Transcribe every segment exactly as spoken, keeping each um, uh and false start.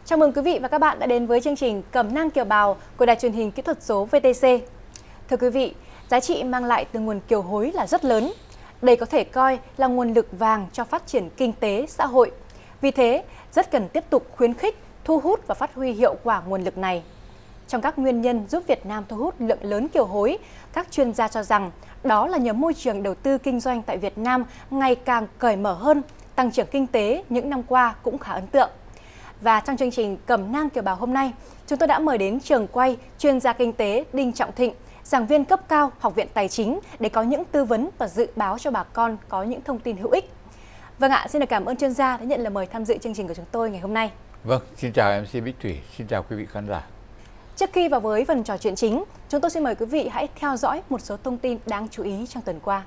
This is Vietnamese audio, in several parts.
Chào mừng quý vị và các bạn đã đến với chương trình Cẩm nang kiều bào của Đài Truyền hình Kỹ thuật số vê tê xê. Thưa quý vị, giá trị mang lại từ nguồn kiều hối là rất lớn. Đây có thể coi là nguồn lực vàng cho phát triển kinh tế, xã hội. Vì thế, rất cần tiếp tục khuyến khích, thu hút và phát huy hiệu quả nguồn lực này. Trong các nguyên nhân giúp Việt Nam thu hút lượng lớn kiều hối, các chuyên gia cho rằng đó là nhờ môi trường đầu tư kinh doanh tại Việt Nam ngày càng cởi mở hơn, tăng trưởng kinh tế những năm qua cũng khá ấn tượng. Và trong chương trình Cẩm nang kiều bào hôm nay, chúng tôi đã mời đến trường quay chuyên gia kinh tế Đinh Trọng Thịnh, giảng viên cấp cao Học viện Tài chính để có những tư vấn và dự báo cho bà con có những thông tin hữu ích. Vâng ạ, xin được cảm ơn chuyên gia đã nhận lời mời tham dự chương trình của chúng tôi ngày hôm nay. Vâng, xin chào em xê Bích Thủy, xin chào quý vị khán giả. Trước khi vào với phần trò chuyện chính, chúng tôi xin mời quý vị hãy theo dõi một số thông tin đáng chú ý trong tuần qua.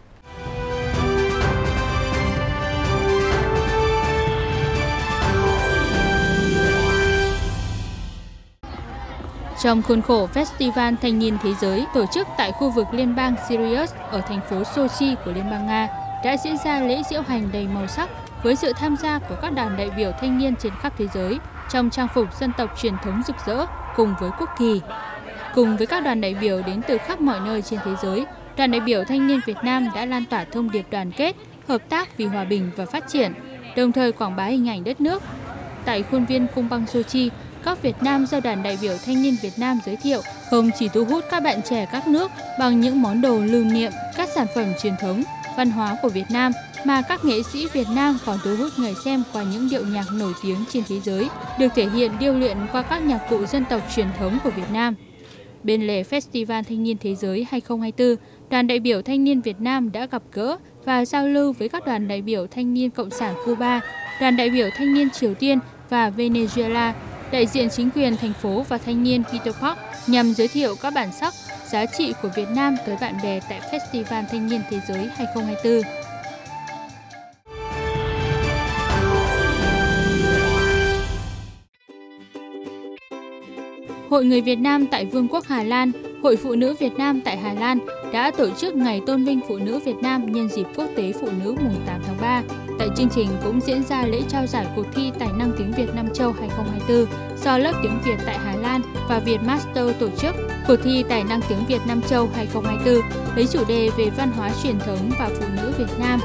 Trong khuôn khổ Festival Thanh niên Thế giới tổ chức tại khu vực liên bang Sirius ở thành phố Sochi của Liên bang Nga đã diễn ra lễ diễu hành đầy màu sắc với sự tham gia của các đoàn đại biểu thanh niên trên khắp thế giới trong trang phục dân tộc truyền thống rực rỡ cùng với quốc kỳ. Cùng với các đoàn đại biểu đến từ khắp mọi nơi trên thế giới, đoàn đại biểu thanh niên Việt Nam đã lan tỏa thông điệp đoàn kết, hợp tác vì hòa bình và phát triển, đồng thời quảng bá hình ảnh đất nước. Tại khuôn viên cung băng Sochi, Góc Việt Nam do đoàn đại biểu thanh niên Việt Nam giới thiệu không chỉ thu hút các bạn trẻ các nước bằng những món đồ lưu niệm, các sản phẩm truyền thống, văn hóa của Việt Nam, mà các nghệ sĩ Việt Nam còn thu hút người xem qua những điệu nhạc nổi tiếng trên thế giới, được thể hiện điêu luyện qua các nhạc cụ dân tộc truyền thống của Việt Nam. Bên lề Festival Thanh niên Thế giới hai không hai tư, đoàn đại biểu thanh niên Việt Nam đã gặp gỡ và giao lưu với các đoàn đại biểu thanh niên Cộng sản Cuba, đoàn đại biểu thanh niên Triều Tiên và Venezuela, đại diện chính quyền thành phố và thanh niên Peter Park nhằm giới thiệu các bản sắc, giá trị của Việt Nam tới bạn bè tại Festival Thanh niên Thế giới hai không hai tư. Hội Người Việt Nam tại Vương quốc Hà Lan, Hội Phụ nữ Việt Nam tại Hà Lan đã tổ chức Ngày Tôn vinh Phụ nữ Việt Nam nhân dịp Quốc tế Phụ nữ mùng tám tháng ba. Tại chương trình cũng diễn ra lễ trao giải cuộc thi Tài năng tiếng Việt Nam Châu hai không hai tư do lớp tiếng Việt tại Hà Lan và Vietmaster tổ chức. Cuộc thi Tài năng tiếng Việt Nam Châu hai không hai tư lấy chủ đề về văn hóa truyền thống và phụ nữ Việt Nam.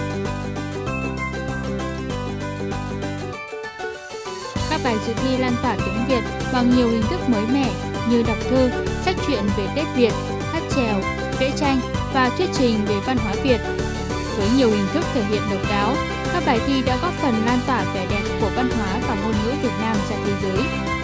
Các bài dự thi lan tỏa tiếng Việt bằng nhiều hình thức mới mẻ như đọc thư, sách truyện về Tết Việt, hát chèo, vẽ tranh và thuyết trình về văn hóa Việt. Với nhiều hình thức thể hiện độc đáo, các bài thi đã góp phần lan tỏa vẻ đẹp của văn hóa và ngôn ngữ Việt Nam ra thế giới.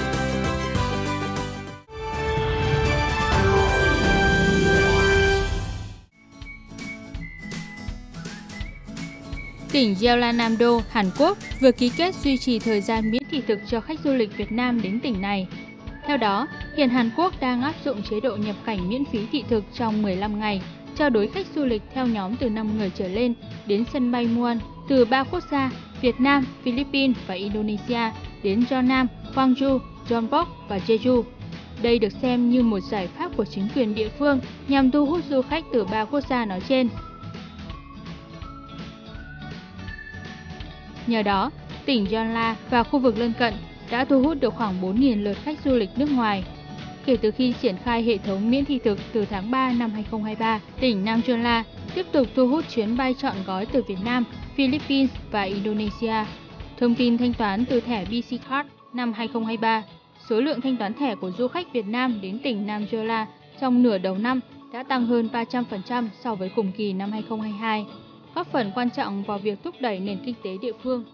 Tỉnh Jeollanam-do, Hàn Quốc vừa ký kết duy trì thời gian miễn thị thực cho khách du lịch Việt Nam đến tỉnh này. Theo đó, hiện Hàn Quốc đang áp dụng chế độ nhập cảnh miễn phí thị thực trong mười lăm ngày, cho đối khách du lịch theo nhóm từ năm người trở lên đến sân bay Muan từ ba quốc gia Việt Nam, Philippines và Indonesia đến Jeonnam, Gwangju, Jeonbuk và Jeju. Đây được xem như một giải pháp của chính quyền địa phương nhằm thu hút du khách từ ba quốc gia nói trên. Nhờ đó, tỉnh Jeolla và khu vực lân cận đã thu hút được khoảng bốn nghìn lượt khách du lịch nước ngoài. Kể từ khi triển khai hệ thống miễn thị thực từ tháng ba năm hai không hai ba, tỉnh Nam Jeolla tiếp tục thu hút chuyến bay trọn gói từ Việt Nam, Philippines và Indonesia. Thông tin thanh toán từ thẻ bê xê Card năm hai không hai ba, số lượng thanh toán thẻ của du khách Việt Nam đến tỉnh Nam Jeolla trong nửa đầu năm đã tăng hơn ba trăm phần trăm so với cùng kỳ năm hai không hai hai, góp phần quan trọng vào việc thúc đẩy nền kinh tế địa phương.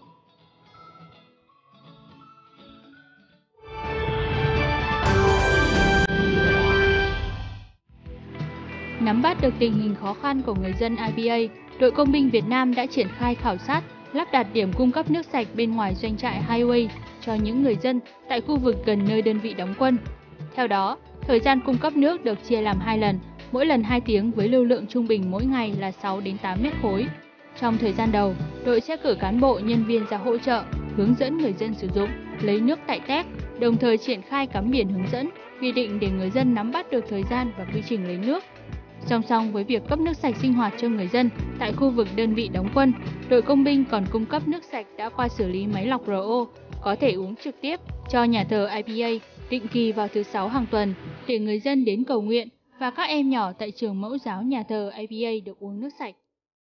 Nắm bắt được tình hình khó khăn của người dân i bê a, đội công binh Việt Nam đã triển khai khảo sát, lắp đặt điểm cung cấp nước sạch bên ngoài doanh trại Highway cho những người dân tại khu vực gần nơi đơn vị đóng quân. Theo đó, thời gian cung cấp nước được chia làm hai lần, mỗi lần hai tiếng với lưu lượng trung bình mỗi ngày là sáu đến tám mét khối. Trong thời gian đầu, đội sẽ cử cán bộ nhân viên ra hỗ trợ, hướng dẫn người dân sử dụng, lấy nước tại tét, đồng thời triển khai cắm biển hướng dẫn, quy định để người dân nắm bắt được thời gian và quy trình lấy nước. Song song với việc cấp nước sạch sinh hoạt cho người dân tại khu vực đơn vị đóng quân, đội công binh còn cung cấp nước sạch đã qua xử lý máy lọc rờ o, có thể uống trực tiếp cho nhà thờ i pê a định kỳ vào thứ Sáu hàng tuần để người dân đến cầu nguyện và các em nhỏ tại trường mẫu giáo nhà thờ i pê a được uống nước sạch.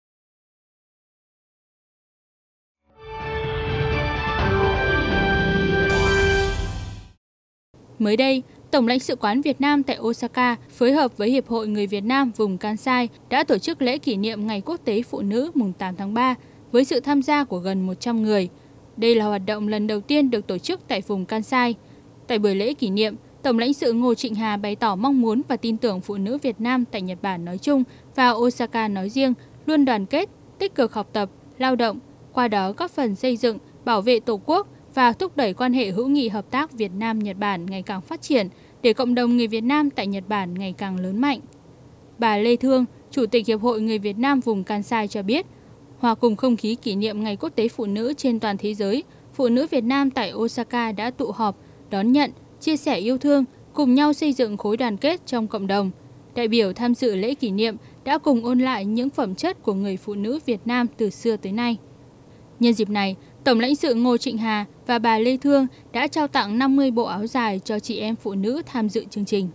Mới đây, Tổng lãnh sự quán Việt Nam tại Osaka phối hợp với Hiệp hội Người Việt Nam vùng Kansai đã tổ chức lễ kỷ niệm Ngày Quốc tế Phụ nữ mùng tám tháng ba với sự tham gia của gần một trăm người. Đây là hoạt động lần đầu tiên được tổ chức tại vùng Kansai. Tại buổi lễ kỷ niệm, Tổng lãnh sự Ngô Trịnh Hà bày tỏ mong muốn và tin tưởng phụ nữ Việt Nam tại Nhật Bản nói chung và Osaka nói riêng luôn đoàn kết, tích cực học tập, lao động, qua đó góp phần xây dựng, bảo vệ Tổ quốc và thúc đẩy quan hệ hữu nghị hợp tác Việt Nam-Nhật Bản ngày càng phát triển để cộng đồng người Việt Nam tại Nhật Bản ngày càng lớn mạnh. Bà Lê Thương, Chủ tịch Hiệp hội Người Việt Nam vùng Kansai cho biết, hòa cùng không khí kỷ niệm Ngày Quốc tế Phụ nữ trên toàn thế giới, phụ nữ Việt Nam tại Osaka đã tụ họp, đón nhận, chia sẻ yêu thương, cùng nhau xây dựng khối đoàn kết trong cộng đồng. Đại biểu tham dự lễ kỷ niệm đã cùng ôn lại những phẩm chất của người phụ nữ Việt Nam từ xưa tới nay. Nhân dịp này, Tổng lãnh sự Ngô Trịnh Hà và bà Lê Thương đã trao tặng năm mươi bộ áo dài cho chị em phụ nữ tham dự chương trình.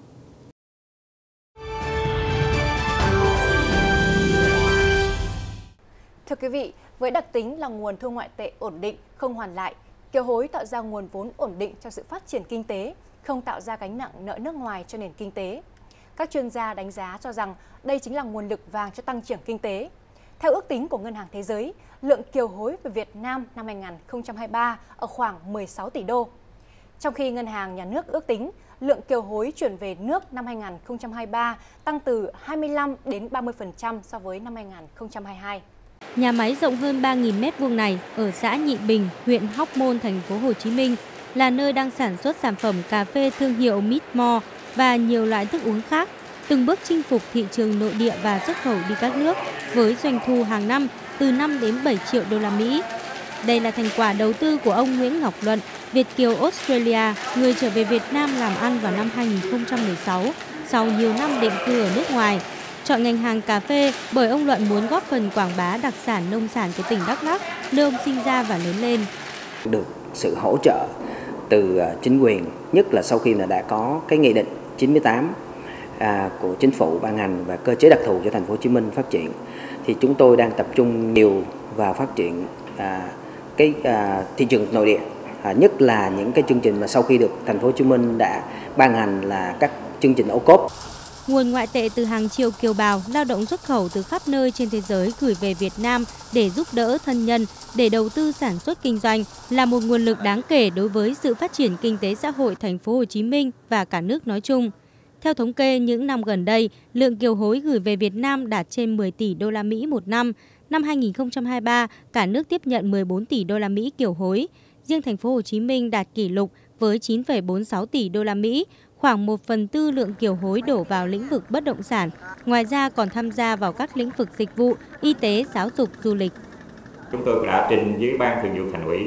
Thưa quý vị, với đặc tính là nguồn thu ngoại tệ ổn định, không hoàn lại, kiều hối tạo ra nguồn vốn ổn định cho sự phát triển kinh tế, không tạo ra gánh nặng nợ nước ngoài cho nền kinh tế. Các chuyên gia đánh giá cho rằng đây chính là nguồn lực vàng cho tăng trưởng kinh tế. Theo ước tính của Ngân hàng Thế giới, lượng kiều hối về Việt Nam năm hai nghìn không trăm hai mươi ba ở khoảng mười sáu tỷ đô. Trong khi Ngân hàng Nhà nước ước tính, lượng kiều hối chuyển về nước năm hai nghìn không trăm hai mươi ba tăng từ hai mươi lăm đến ba mươi phần trăm so với năm hai nghìn không trăm hai mươi hai. Nhà máy rộng hơn ba nghìn mét vuông này ở xã Nhị Bình, huyện Hóc Môn, thành phố Hồ Chí Minh là nơi đang sản xuất sản phẩm cà phê thương hiệu Mistmore và nhiều loại thức uống khác, từng bước chinh phục thị trường nội địa và xuất khẩu đi các nước với doanh thu hàng năm từ năm đến bảy triệu đô la Mỹ. Đây là thành quả đầu tư của ông Nguyễn Ngọc Luận, Việt kiều Australia, người trở về Việt Nam làm ăn vào năm hai nghìn không trăm mười sáu sau nhiều năm định cư ở nước ngoài. Chọn ngành hàng cà phê bởi ông Luận muốn góp phần quảng bá đặc sản nông sản của tỉnh Đắk Lắk, nơi ông sinh ra và lớn lên. Được sự hỗ trợ từ chính quyền, nhất là sau khi là đã có cái nghị định chín mươi tám à, của chính phủ ban hành và cơ chế đặc thù cho thành phố Hồ Chí Minh phát triển, thì chúng tôi đang tập trung nhiều vào phát triển à, cái à, thị trường nội địa, à, nhất là những cái chương trình mà sau khi được thành phố Hồ Chí Minh đã ban hành là các chương trình ô cốp. Nguồn ngoại tệ từ hàng triệu kiều bào, lao động xuất khẩu từ khắp nơi trên thế giới gửi về Việt Nam để giúp đỡ thân nhân, để đầu tư sản xuất kinh doanh là một nguồn lực đáng kể đối với sự phát triển kinh tế xã hội thành phố Hồ Chí Minh và cả nước nói chung. Theo thống kê, những năm gần đây, lượng kiều hối gửi về Việt Nam đạt trên mười tỷ đô la Mỹ một năm. Năm hai nghìn không trăm hai mươi ba, cả nước tiếp nhận mười bốn tỷ đô la Mỹ kiều hối. Riêng thành phố Hồ Chí Minh đạt kỷ lục với chín phẩy bốn mươi sáu tỷ đô la Mỹ. Khoảng một phần tư lượng kiều hối đổ vào lĩnh vực bất động sản, ngoài ra còn tham gia vào các lĩnh vực dịch vụ, y tế, giáo dục, du lịch. Chúng tôi đã trình với Ban Thường vụ Thành ủy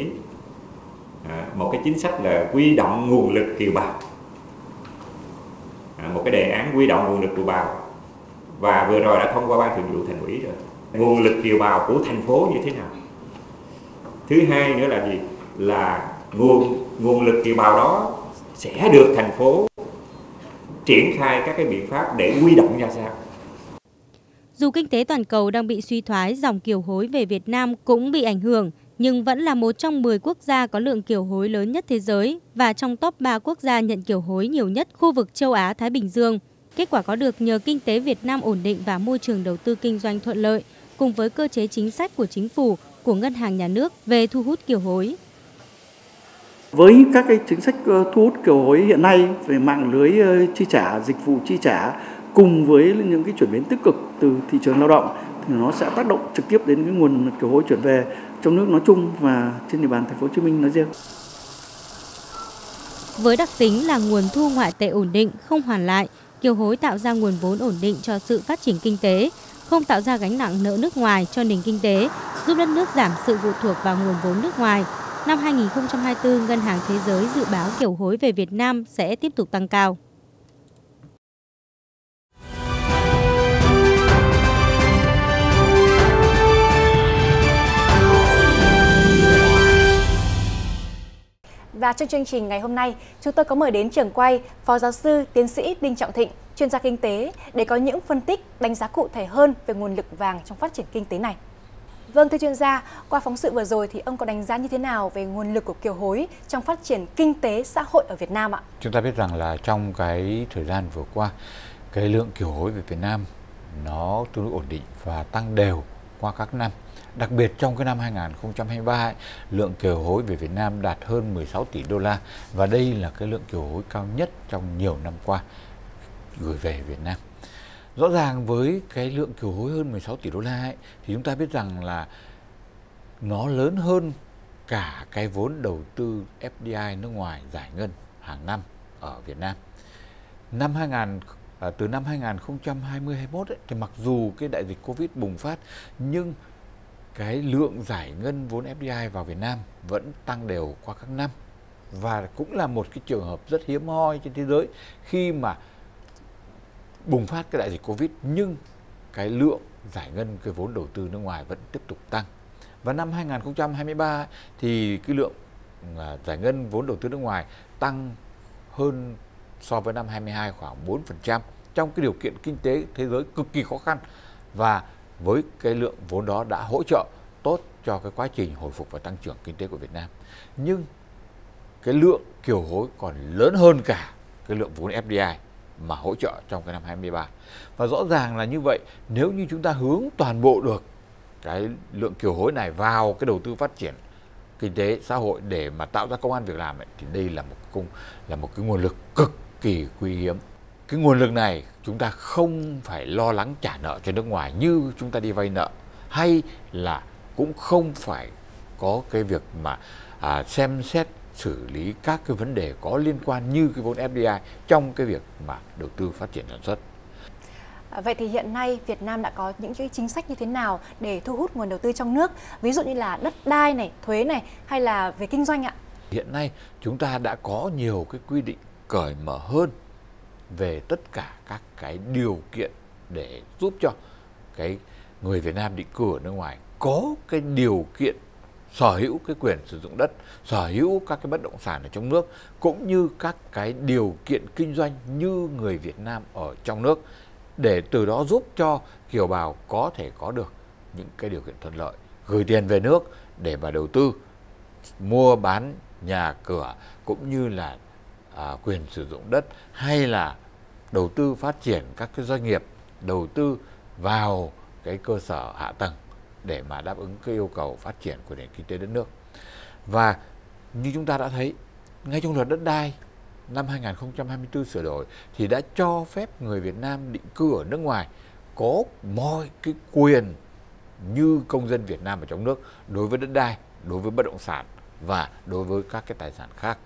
một cái chính sách là quy động nguồn lực kiều bào, một cái đề án quy động nguồn lực kiều bào, và vừa rồi đã thông qua Ban Thường vụ Thành ủy rồi. Nguồn lực kiều bào của thành phố như thế nào? Thứ hai nữa là gì? Là nguồn nguồn lực kiều bào đó sẽ được thành phố triển khai các cái biện pháp để huy động ra sao. Dù kinh tế toàn cầu đang bị suy thoái, dòng kiều hối về Việt Nam cũng bị ảnh hưởng, nhưng vẫn là một trong mười quốc gia có lượng kiều hối lớn nhất thế giới và trong top ba quốc gia nhận kiều hối nhiều nhất khu vực châu Á-Thái Bình Dương. Kết quả có được nhờ kinh tế Việt Nam ổn định và môi trường đầu tư kinh doanh thuận lợi, cùng với cơ chế chính sách của chính phủ, của Ngân hàng Nhà nước về thu hút kiều hối. Với các cái chính sách thu hút kiều hối hiện nay về mạng lưới chi trả, dịch vụ chi trả cùng với những cái chuyển biến tích cực từ thị trường lao động thì nó sẽ tác động trực tiếp đến cái nguồn kiều hối chuyển về trong nước nói chung và trên địa bàn thành phố Hồ Chí Minh nói riêng. Với đặc tính là nguồn thu ngoại tệ ổn định, không hoàn lại, kiều hối tạo ra nguồn vốn ổn định cho sự phát triển kinh tế, không tạo ra gánh nặng nợ nước ngoài cho nền kinh tế, giúp đất nước giảm sự phụ thuộc vào nguồn vốn nước ngoài. Năm hai nghìn không trăm hai mươi tư, Ngân hàng Thế giới dự báo kiều hối về Việt Nam sẽ tiếp tục tăng cao. Và trong chương trình ngày hôm nay, chúng tôi có mời đến trường quay Phó Giáo sư Tiến sĩ Đinh Trọng Thịnh, chuyên gia kinh tế để có những phân tích, đánh giá cụ thể hơn về nguồn lực vàng trong phát triển kinh tế này. Vâng, thưa chuyên gia, qua phóng sự vừa rồi thì ông có đánh giá như thế nào về nguồn lực của kiều hối trong phát triển kinh tế xã hội ở Việt Nam ạ? Chúng ta biết rằng là trong cái thời gian vừa qua, cái lượng kiều hối về Việt Nam nó tương đối ổn định và tăng đều qua các năm. Đặc biệt trong cái năm hai nghìn không trăm hai mươi ba, ấy, lượng kiều hối về Việt Nam đạt hơn mười sáu tỷ đô la và đây là cái lượng kiều hối cao nhất trong nhiều năm qua gửi về Việt Nam. Rõ ràng với cái lượng kiều hối hơn mười sáu tỷ đô la ấy, thì chúng ta biết rằng là nó lớn hơn cả cái vốn đầu tư ép đê i nước ngoài giải ngân hàng năm ở Việt Nam. Năm hai nghìn từ năm hai nghìn không trăm hai mươi hai mươi mốt ấy, thì mặc dù cái đại dịch Covid bùng phát nhưng cái lượng giải ngân vốn ép đê i vào Việt Nam vẫn tăng đều qua các năm và cũng là một cái trường hợp rất hiếm hoi trên thế giới khi mà bùng phát cái đại dịch Covid nhưng cái lượng giải ngân cái vốn đầu tư nước ngoài vẫn tiếp tục tăng. Và năm hai nghìn không trăm hai mươi ba thì cái lượng giải ngân vốn đầu tư nước ngoài tăng hơn so với năm hai mươi hai khoảng bốn phần trăm trong cái điều kiện kinh tế thế giới cực kỳ khó khăn, và với cái lượng vốn đó đã hỗ trợ tốt cho cái quá trình hồi phục và tăng trưởng kinh tế của Việt Nam. Nhưng cái lượng kiều hối còn lớn hơn cả cái lượng vốn ép đê i mà hỗ trợ trong cái năm hai mươi ba. Và rõ ràng là như vậy, nếu như chúng ta hướng toàn bộ được cái lượng kiều hối này vào cái đầu tư phát triển kinh tế xã hội để mà tạo ra công ăn việc làm ấy, thì đây là một cung là một cái nguồn lực cực kỳ quý hiếm. Cái nguồn lực này chúng ta không phải lo lắng trả nợ cho nước ngoài như chúng ta đi vay nợ, hay là cũng không phải có cái việc mà à, xem xét xử lý các cái vấn đề có liên quan như cái vốn ép đê i trong cái việc mà đầu tư phát triển sản xuất. Vậy thì hiện nay Việt Nam đã có những cái chính sách như thế nào để thu hút nguồn đầu tư trong nước, ví dụ như là đất đai này, thuế này hay là về kinh doanh ạ? Hiện nay chúng ta đã có nhiều cái quy định cởi mở hơn về tất cả các cái điều kiện để giúp cho cái người Việt Nam định cư ở nước ngoài có cái điều kiện sở hữu cái quyền sử dụng đất, sở hữu các cái bất động sản ở trong nước, cũng như các cái điều kiện kinh doanh như người Việt Nam ở trong nước, để từ đó giúp cho kiều bào có thể có được những cái điều kiện thuận lợi, gửi tiền về nước để mà đầu tư, mua bán nhà cửa, cũng như là à, quyền sử dụng đất, hay là đầu tư phát triển các cái doanh nghiệp, đầu tư vào cái cơ sở hạ tầng để mà đáp ứng cái yêu cầu phát triển của nền kinh tế đất nước. Và như chúng ta đã thấy, ngay trong luật đất đai năm hai nghìn không trăm hai mươi tư sửa đổi thì đã cho phép người Việt Nam định cư ở nước ngoài có mọi cái quyền như công dân Việt Nam ở trong nước đối với đất đai, đối với bất động sản và đối với các cái tài sản khác.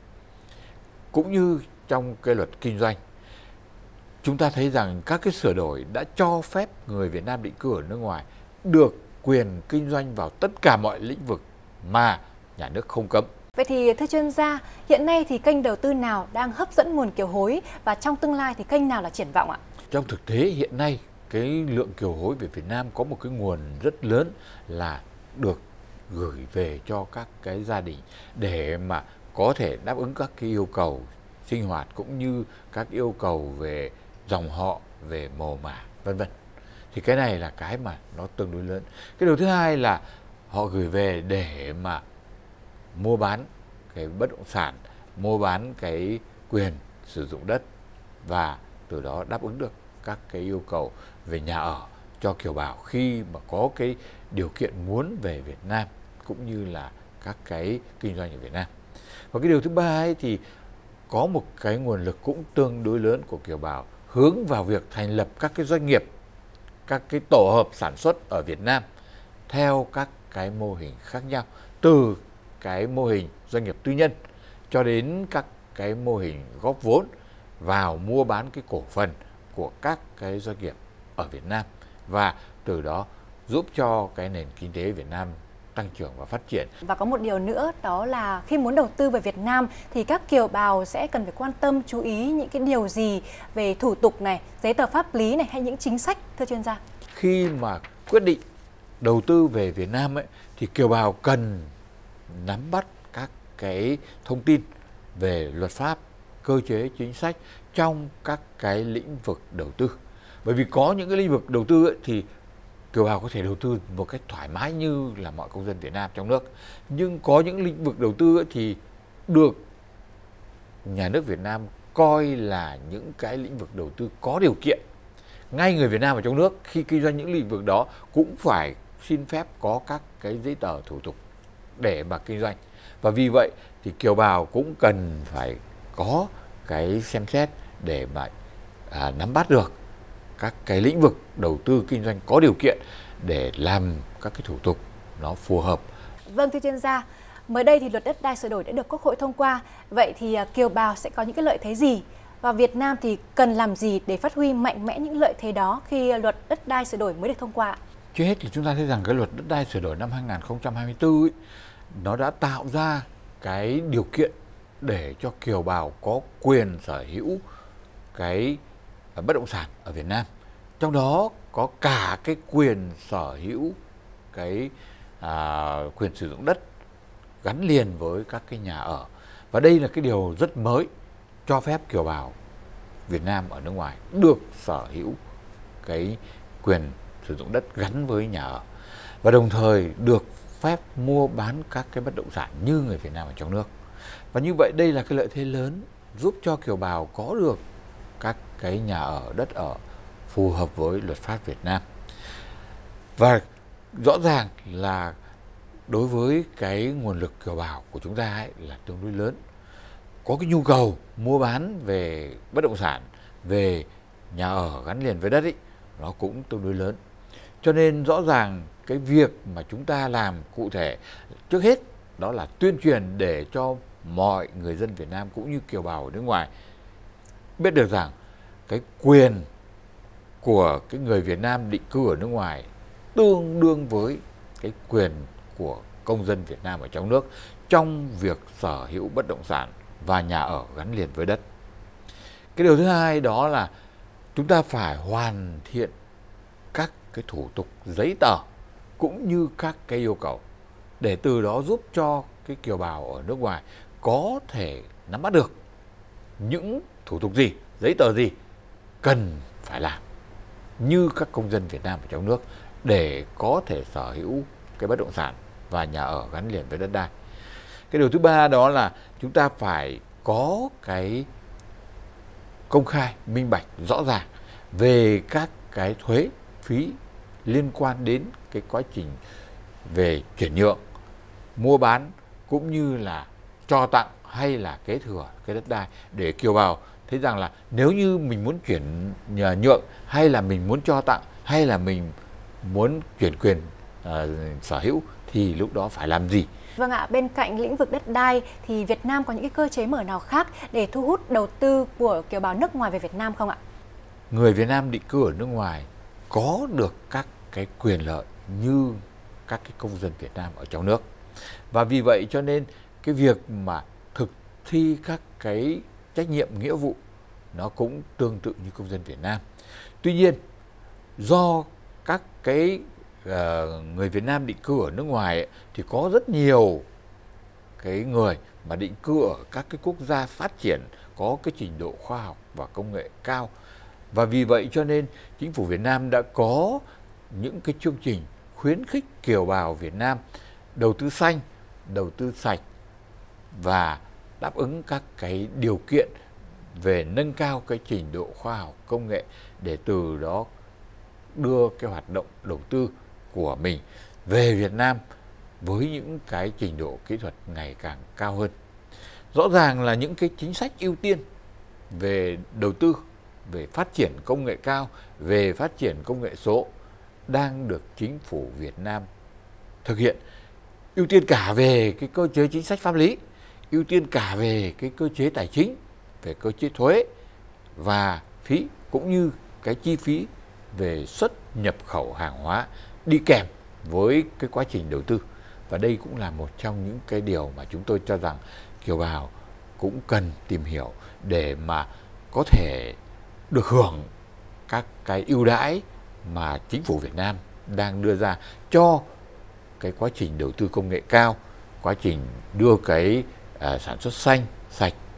Cũng như trong cái luật kinh doanh, chúng ta thấy rằng các cái sửa đổi đã cho phép người Việt Nam định cư ở nước ngoài được quyền kinh doanh vào tất cả mọi lĩnh vực mà nhà nước không cấm. Vậy thì thưa chuyên gia, hiện nay thì kênh đầu tư nào đang hấp dẫn nguồn kiều hối và trong tương lai thì kênh nào là triển vọng ạ? Trong thực tế hiện nay, cái lượng kiều hối về Việt Nam có một cái nguồn rất lớn là được gửi về cho các cái gia đình để mà có thể đáp ứng các cái yêu cầu sinh hoạt, cũng như các yêu cầu về dòng họ, về mồ mả, vân vân. Thì cái này là cái mà nó tương đối lớn. Cái điều thứ hai là họ gửi về để mà mua bán cái bất động sản, mua bán cái quyền sử dụng đất, và từ đó đáp ứng được các cái yêu cầu về nhà ở cho kiều bào khi mà có cái điều kiện muốn về Việt Nam, cũng như là các cái kinh doanh ở Việt Nam. Và cái điều thứ ba ấy thì có một cái nguồn lực cũng tương đối lớn của kiều bào hướng vào việc thành lập các cái doanh nghiệp, các cái tổ hợp sản xuất ở Việt Nam theo các cái mô hình khác nhau, từ cái mô hình doanh nghiệp tư nhân cho đến các cái mô hình góp vốn vào mua bán cái cổ phần của các cái doanh nghiệp ở Việt Nam, và từ đó giúp cho cái nền kinh tế Việt Nam tăng trưởng và phát triển. Và có một điều nữa, đó là khi muốn đầu tư về Việt Nam thì các kiều bào sẽ cần phải quan tâm, chú ý những cái điều gì về thủ tục này, giấy tờ pháp lý này, hay những chính sách, thưa chuyên gia? Khi mà quyết định đầu tư về Việt Nam ấy, thì kiều bào cần nắm bắt các cái thông tin về luật pháp, cơ chế chính sách trong các cái lĩnh vực đầu tư. Bởi vì có những cái lĩnh vực đầu tư ấy, thì kiều bào có thể đầu tư một cách thoải mái như là mọi công dân Việt Nam trong nước. Nhưng có những lĩnh vực đầu tư ấy thì được nhà nước Việt Nam coi là những cái lĩnh vực đầu tư có điều kiện. Ngay người Việt Nam ở trong nước khi kinh doanh những lĩnh vực đó cũng phải xin phép có các cái giấy tờ thủ tục để mà kinh doanh. Và vì vậy thì kiều bào cũng cần phải có cái xem xét để mà à, nắm bắt được các cái lĩnh vực đầu tư kinh doanh có điều kiện để làm các cái thủ tục nó phù hợp. Vâng, thưa chuyên gia, mới đây thì luật đất đai sửa đổi đã được Quốc hội thông qua. Vậy thì kiều bào sẽ có những cái lợi thế gì? Và Việt Nam thì cần làm gì để phát huy mạnh mẽ những lợi thế đó khi luật đất đai sửa đổi mới được thông qua? Trước hết thì chúng ta thấy rằng cái luật đất đai sửa đổi năm hai nghìn không trăm hai mươi tư ấy, nó đã tạo ra cái điều kiện để cho kiều bào có quyền sở hữu cái bất động sản ở Việt Nam. Trong đó có cả cái quyền sở hữu cái à, quyền sử dụng đất gắn liền với các cái nhà ở. Và đây là cái điều rất mới, cho phép kiều bào Việt Nam ở nước ngoài được sở hữu cái quyền sử dụng đất gắn với nhà ở. Và đồng thời được phép mua bán các cái bất động sản như người Việt Nam ở trong nước. Và như vậy đây là cái lợi thế lớn giúp cho kiều bào có được các cái nhà ở, đất ở phù hợp với luật pháp Việt Nam. Và rõ ràng là đối với cái nguồn lực kiều bào của chúng ta ấy là tương đối lớn. Có cái nhu cầu mua bán về bất động sản, về nhà ở gắn liền với đất ấy, nó cũng tương đối lớn. Cho nên rõ ràng cái việc mà chúng ta làm cụ thể trước hết đó là tuyên truyền để cho mọi người dân Việt Nam cũng như kiều bào ở nước ngoài biết được rằng cái quyền của cái người Việt Nam định cư ở nước ngoài tương đương với cái quyền của công dân Việt Nam ở trong nước trong việc sở hữu bất động sản và nhà ở gắn liền với đất. Cái điều thứ hai đó là chúng ta phải hoàn thiện các cái thủ tục giấy tờ cũng như các cái yêu cầu để từ đó giúp cho cái kiều bào ở nước ngoài có thể nắm bắt được những thủ tục gì, giấy tờ gì cần phải làm như các công dân Việt Nam ở trong nước để có thể sở hữu cái bất động sản và nhà ở gắn liền với đất đai. Cái điều thứ ba đó là chúng ta phải có cái công khai, minh bạch, rõ ràng về các cái thuế, phí liên quan đến cái quá trình về chuyển nhượng, mua bán cũng như là cho tặng hay là kế thừa cái đất đai để kiều bào thấy rằng là nếu như mình muốn chuyển nhượng hay là mình muốn cho tặng hay là mình muốn chuyển quyền uh, sở hữu thì lúc đó phải làm gì. Vâng ạ, bên cạnh lĩnh vực đất đai thì Việt Nam có những cái cơ chế mở nào khác để thu hút đầu tư của kiều bào nước ngoài về Việt Nam không ạ? Người Việt Nam định cư ở nước ngoài có được các cái quyền lợi như các cái công dân Việt Nam ở trong nước. Và vì vậy cho nên cái việc mà thực thi các cái trách nhiệm nghĩa vụ nó cũng tương tự như công dân Việt Nam. Tuy nhiên do các cái uh, người Việt Nam định cư ở nước ngoài ấy, thì có rất nhiều cái người mà định cư ở các cái quốc gia phát triển có cái trình độ khoa học và công nghệ cao. Và vì vậy cho nên chính phủ Việt Nam đã có những cái chương trình khuyến khích kiều bào Việt Nam đầu tư xanh, đầu tư sạch và đáp ứng các cái điều kiện về nâng cao cái trình độ khoa học công nghệ để từ đó đưa cái hoạt động đầu tư của mình về Việt Nam với những cái trình độ kỹ thuật ngày càng cao hơn. Rõ ràng là những cái chính sách ưu tiên về đầu tư, về phát triển công nghệ cao, về phát triển công nghệ số đang được chính phủ Việt Nam thực hiện. Ưu tiên cả về cái cơ chế chính sách pháp lý, ưu tiên cả về cái cơ chế tài chính, về cơ chế thuế và phí cũng như cái chi phí về xuất nhập khẩu hàng hóa đi kèm với cái quá trình đầu tư. Và đây cũng là một trong những cái điều mà chúng tôi cho rằng kiều bào cũng cần tìm hiểu để mà có thể được hưởng các cái ưu đãi mà chính phủ Việt Nam đang đưa ra cho cái quá trình đầu tư công nghệ cao, quá trình đưa cái uh, sản xuất xanh, sạch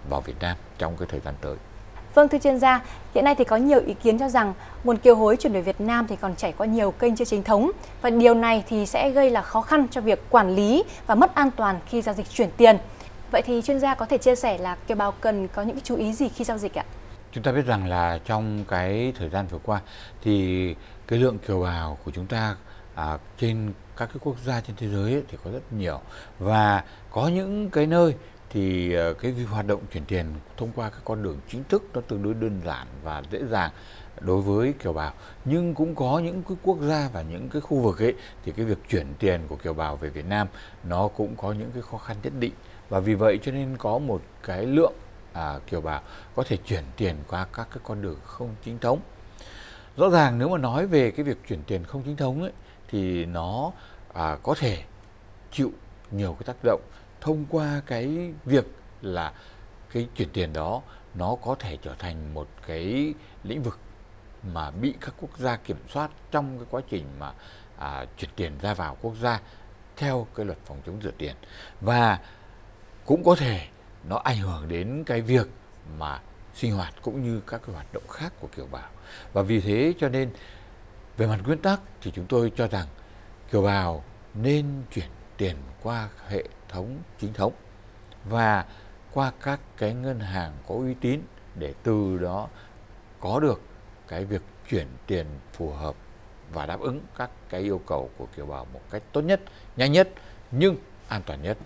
vào Việt Nam trong cái thời gian tới. Vâng, thưa chuyên gia, hiện nay thì có nhiều ý kiến cho rằng nguồn kiều hối chuyển về Việt Nam thì còn chảy qua nhiều kênh chưa chính thống và điều này thì sẽ gây là khó khăn cho việc quản lý và mất an toàn khi giao dịch chuyển tiền. Vậy thì chuyên gia có thể chia sẻ là kiều bào cần có những chú ý gì khi giao dịch ạ? Chúng ta biết rằng là trong cái thời gian vừa qua thì cái lượng kiều bào của chúng ta à, trên các cái quốc gia trên thế giới ấy, thì có rất nhiều, và có những cái nơi thì cái hoạt động chuyển tiền thông qua các con đường chính thức nó tương đối đơn giản và dễ dàng đối với kiều bào, nhưng cũng có những cái quốc gia và những cái khu vực ấy thì cái việc chuyển tiền của kiều bào về Việt Nam nó cũng có những cái khó khăn nhất định, và vì vậy cho nên có một cái lượng à, kiều bào có thể chuyển tiền qua các cái con đường không chính thống. Rõ ràng nếu mà nói về cái việc chuyển tiền không chính thống ấy thì nó à, có thể chịu nhiều cái tác động thông qua cái việc là cái chuyển tiền đó nó có thể trở thành một cái lĩnh vực mà bị các quốc gia kiểm soát trong cái quá trình mà à, chuyển tiền ra vào quốc gia theo cái luật phòng chống rửa tiền, và cũng có thể nó ảnh hưởng đến cái việc mà sinh hoạt cũng như các cái hoạt động khác của kiều bào. Và vì thế cho nên về mặt nguyên tắc thì chúng tôi cho rằng kiều bào nên chuyển tiền qua hệ thống chính thống và qua các cái ngân hàng có uy tín để từ đó có được cái việc chuyển tiền phù hợp và đáp ứng các cái yêu cầu của kiều bào một cách tốt nhất, nhanh nhất nhưng an toàn nhất.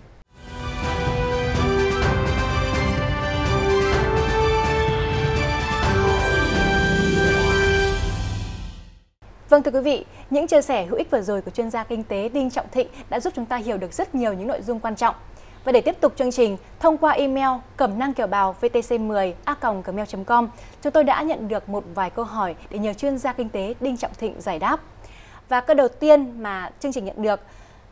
Vâng, thưa quý vị, những chia sẻ hữu ích vừa rồi của chuyên gia kinh tế Đinh Trọng Thịnh đã giúp chúng ta hiểu được rất nhiều những nội dung quan trọng. Và để tiếp tục chương trình, thông qua email cẩm nang kiều bào v t c mười a còng gmail chấm com, chúng tôi đã nhận được một vài câu hỏi để nhờ chuyên gia kinh tế Đinh Trọng Thịnh giải đáp. Và câu đầu tiên mà chương trình nhận được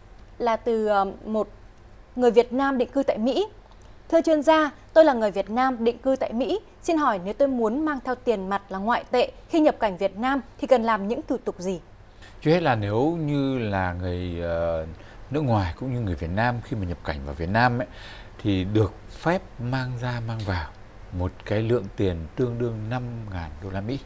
là từ một người Việt Nam định cư tại Mỹ. Thưa chuyên gia, tôi là người Việt Nam định cư tại Mỹ. Xin hỏi nếu tôi muốn mang theo tiền mặt là ngoại tệ khi nhập cảnh Việt Nam thì cần làm những thủ tục gì? Trước hết là nếu như là người uh, nước ngoài cũng như người Việt Nam khi mà nhập cảnh vào Việt Nam ấy, thì được phép mang ra mang vào một cái lượng tiền tương đương năm nghìn đô la Mỹ.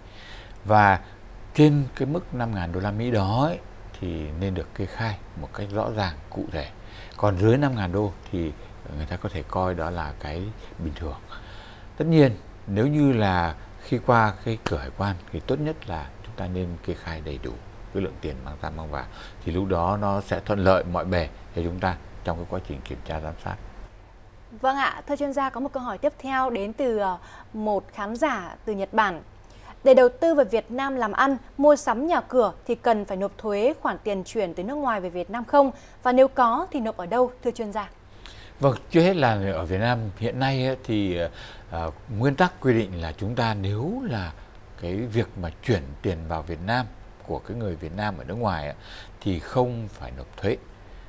Và trên cái mức năm nghìn đô la Mỹ đó ấy, thì nên được kê khai một cách rõ ràng, cụ thể. Còn dưới năm nghìn đô thì người ta có thể coi đó là cái bình thường. Tất nhiên nếu như là khi qua cái cửa hải quan thì tốt nhất là chúng ta nên kê khai đầy đủ cái lượng tiền mang ra mang vào, thì lúc đó nó sẽ thuận lợi mọi bề cho chúng ta trong cái quá trình kiểm tra giám sát. Vâng ạ, thưa chuyên gia, có một câu hỏi tiếp theo đến từ một khán giả từ Nhật Bản. Để đầu tư về Việt Nam làm ăn, mua sắm nhà cửa thì cần phải nộp thuế khoản tiền chuyển từ nước ngoài về Việt Nam không? Và nếu có thì nộp ở đâu, thưa chuyên gia? Vâng, chưa hết là ở Việt Nam hiện nay thì uh, nguyên tắc quy định là chúng ta nếu là cái việc mà chuyển tiền vào Việt Nam của cái người Việt Nam ở nước ngoài thì không phải nộp thuế,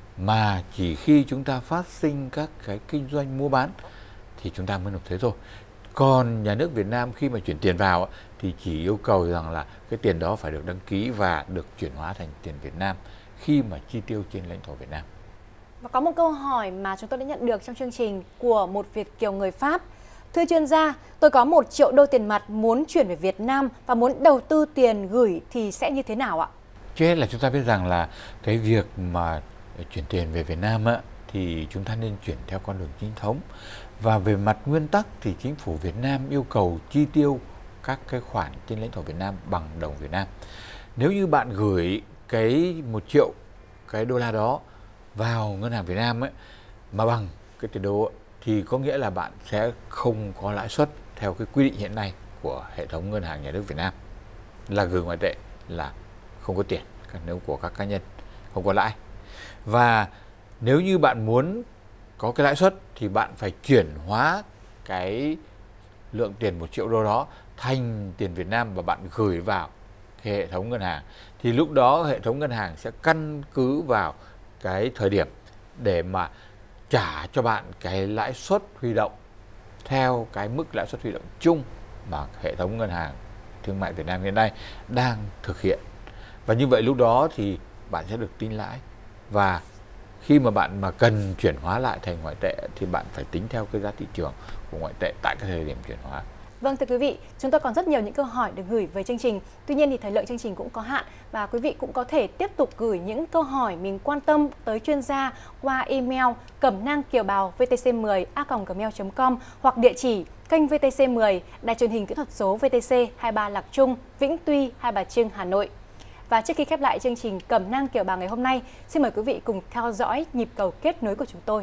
mà chỉ khi chúng ta phát sinh các cái kinh doanh mua bán thì chúng ta mới nộp thuế thôi. Còn nhà nước Việt Nam khi mà chuyển tiền vào thì chỉ yêu cầu rằng là cái tiền đó phải được đăng ký và được chuyển hóa thành tiền Việt Nam khi mà chi tiêu trên lãnh thổ Việt Nam. Và có một câu hỏi mà chúng tôi đã nhận được trong chương trình của một Việt kiều người Pháp. Thưa chuyên gia, tôi có một triệu đô tiền mặt muốn chuyển về Việt Nam và muốn đầu tư tiền gửi thì sẽ như thế nào ạ? Trước hết là chúng ta biết rằng là cái việc mà chuyển tiền về Việt Nam á, thì chúng ta nên chuyển theo con đường chính thống. Và về mặt nguyên tắc thì chính phủ Việt Nam yêu cầu chi tiêu các cái khoản trên lãnh thổ Việt Nam bằng đồng Việt Nam. Nếu như bạn gửi cái một triệu cái đô la đó vào ngân hàng Việt Nam ấy, mà bằng cái tiền đô thì có nghĩa là bạn sẽ không có lãi suất theo cái quy định hiện nay của hệ thống ngân hàng nhà nước Việt Nam, là gửi ngoại tệ là không có tiền nếu của các cá nhân, không có lãi. Và nếu như bạn muốn có cái lãi suất thì bạn phải chuyển hóa cái lượng tiền một triệu đô đó thành tiền Việt Nam và bạn gửi vào cái hệ thống ngân hàng, thì lúc đó hệ thống ngân hàng sẽ căn cứ vào cái thời điểm để mà trả cho bạn cái lãi suất huy động theo cái mức lãi suất huy động chung mà hệ thống ngân hàng thương mại Việt Nam hiện nay đang thực hiện. Và như vậy lúc đó thì bạn sẽ được tính lãi và khi mà bạn mà cần chuyển hóa lại thành ngoại tệ thì bạn phải tính theo cái giá thị trường của ngoại tệ tại cái thời điểm chuyển hóa. Vâng, thưa quý vị, chúng tôi còn rất nhiều những câu hỏi được gửi về chương trình. Tuy nhiên thì thời lượng chương trình cũng có hạn và quý vị cũng có thể tiếp tục gửi những câu hỏi mình quan tâm tới chuyên gia qua email cẩm nang kiều bào vê tê xê mười a còng gmail chấm com hoặc địa chỉ kênh vê tê xê mười, Đài truyền hình kỹ thuật số vê tê xê hai mươi ba Lạc Trung, Vĩnh Tuy, Hai Bà Trưng, Hà Nội. Và trước khi khép lại chương trình Cẩm nang kiều bào ngày hôm nay, xin mời quý vị cùng theo dõi nhịp cầu kết nối của chúng tôi.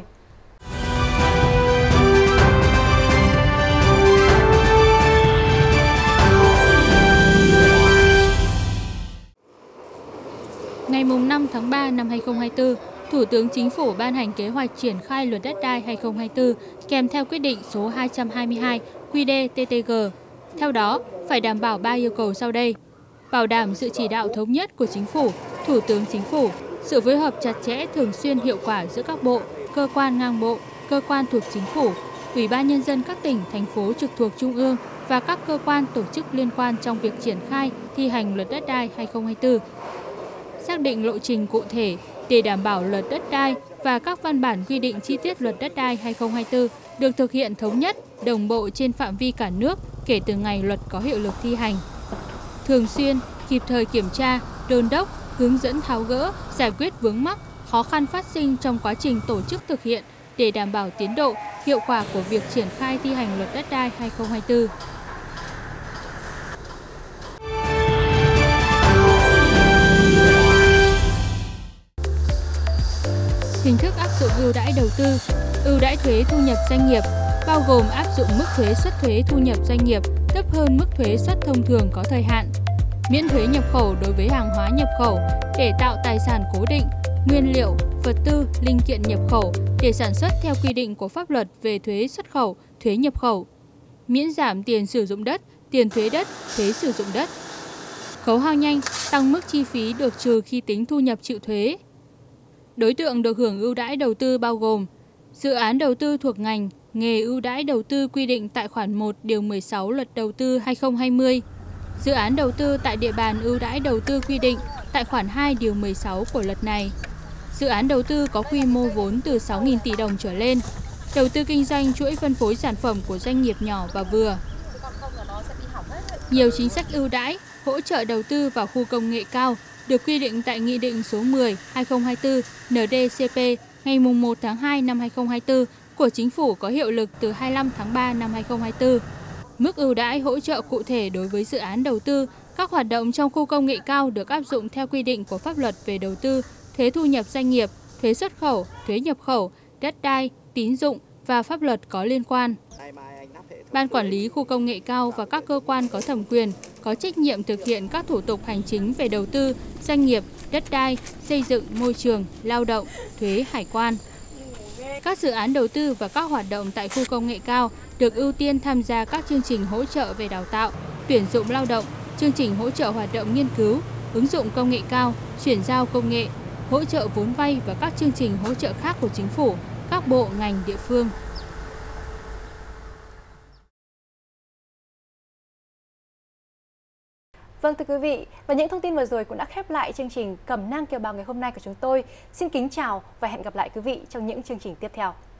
Ngày năm tháng ba năm hai nghìn không trăm hai mươi tư, Thủ tướng Chính phủ ban hành kế hoạch triển khai luật đất đai hai nghìn không trăm hai mươi tư kèm theo quyết định số hai trăm hai mươi hai quy đê tê tê giê. Theo đó, phải đảm bảo ba yêu cầu sau đây: bảo đảm sự chỉ đạo thống nhất của Chính phủ, Thủ tướng Chính phủ, sự phối hợp chặt chẽ, thường xuyên, hiệu quả giữa các bộ, cơ quan ngang bộ, cơ quan thuộc Chính phủ, Ủy ban Nhân dân các tỉnh, thành phố trực thuộc Trung ương và các cơ quan tổ chức liên quan trong việc triển khai, thi hành luật đất đai hai nghìn không trăm hai mươi tư. Xác định lộ trình cụ thể để đảm bảo luật đất đai và các văn bản quy định chi tiết luật đất đai hai nghìn không trăm hai mươi tư được thực hiện thống nhất, đồng bộ trên phạm vi cả nước kể từ ngày luật có hiệu lực thi hành. Thường xuyên, kịp thời kiểm tra, đôn đốc, hướng dẫn tháo gỡ, giải quyết vướng mắc, khó khăn phát sinh trong quá trình tổ chức thực hiện để đảm bảo tiến độ, hiệu quả của việc triển khai thi hành luật đất đai hai nghìn không trăm hai mươi tư. Hình thức áp dụng ưu đãi đầu tư, ưu đãi thuế thu nhập doanh nghiệp, bao gồm áp dụng mức thuế suất thuế thu nhập doanh nghiệp thấp hơn mức thuế suất thông thường có thời hạn, miễn thuế nhập khẩu đối với hàng hóa nhập khẩu để tạo tài sản cố định, nguyên liệu, vật tư, linh kiện nhập khẩu để sản xuất theo quy định của pháp luật về thuế xuất khẩu, thuế nhập khẩu, miễn giảm tiền sử dụng đất, tiền thuế đất, thuế sử dụng đất, khấu hao nhanh, tăng mức chi phí được trừ khi tính thu nhập chịu thuế. Đối tượng được hưởng ưu đãi đầu tư bao gồm dự án đầu tư thuộc ngành, nghề ưu đãi đầu tư quy định tại khoản một điều mười sáu Luật Đầu tư hai nghìn không trăm hai mươi, dự án đầu tư tại địa bàn ưu đãi đầu tư quy định tại khoản hai điều mười sáu của luật này, dự án đầu tư có quy mô vốn từ sáu nghìn tỷ đồng trở lên, đầu tư kinh doanh chuỗi phân phối sản phẩm của doanh nghiệp nhỏ và vừa. Nhiều chính sách ưu đãi, hỗ trợ đầu tư vào khu công nghệ cao được quy định tại Nghị định số mười hai nghìn không trăm hai mươi tư N D C P ngày một tháng hai năm hai nghìn không trăm hai mươi tư của Chính phủ có hiệu lực từ hai mươi lăm tháng ba năm hai nghìn không trăm hai mươi tư. Mức ưu đãi hỗ trợ cụ thể đối với dự án đầu tư, các hoạt động trong khu công nghệ cao được áp dụng theo quy định của pháp luật về đầu tư, thuế thu nhập doanh nghiệp, thuế xuất khẩu, thuế nhập khẩu, đất đai, tín dụng và pháp luật có liên quan. Ban quản lý khu công nghệ cao và các cơ quan có thẩm quyền có trách nhiệm thực hiện các thủ tục hành chính về đầu tư, doanh nghiệp, đất đai, xây dựng, môi trường, lao động, thuế, hải quan. Các dự án đầu tư và các hoạt động tại khu công nghệ cao được ưu tiên tham gia các chương trình hỗ trợ về đào tạo, tuyển dụng lao động, chương trình hỗ trợ hoạt động nghiên cứu, ứng dụng công nghệ cao, chuyển giao công nghệ, hỗ trợ vốn vay và các chương trình hỗ trợ khác của Chính phủ, các bộ, ngành, địa phương. Vâng, thưa quý vị, và những thông tin vừa rồi cũng đã khép lại chương trình Cẩm nang kiều bào ngày hôm nay của chúng tôi. Xin kính chào và hẹn gặp lại quý vị trong những chương trình tiếp theo.